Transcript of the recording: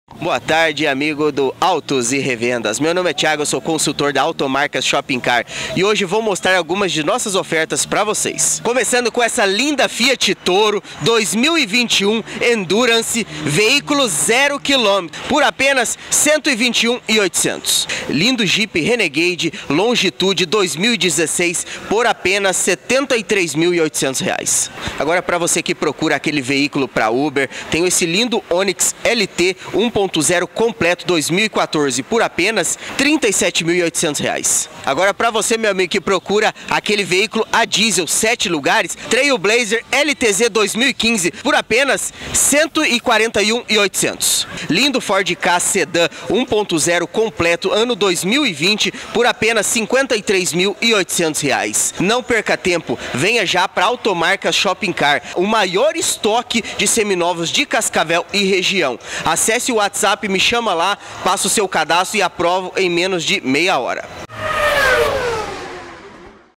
Boa tarde, amigo do Autos e Revendas. Meu nome é Thiago, eu sou consultor da Automarcas Shopping Car e hoje vou mostrar algumas de nossas ofertas para vocês. Começando com essa linda Fiat Toro 2021 Endurance, veículo 0 km, por apenas R$ 121.800. Lindo Jeep Renegade Longitude 2016 por apenas R$ 73.800. Agora, para você que procura aquele veículo para Uber, tenho esse lindo Onix LT 1.0 completo 2014 por apenas R$ 37.800. Agora, para você, meu amigo, que procura aquele veículo a diesel 7 lugares, Trailblazer LTZ 2015 por apenas R$ 141.800. Lindo Ford Ka Sedan 1.0 completo ano 2020 por apenas R$ 53.800. Não perca tempo, venha já para Automarcas Shopping Car, o maior estoque de seminovos de Cascavel e região. Acesse o WhatsApp, me chama lá, passa o seu cadastro e aprovo em menos de meia hora.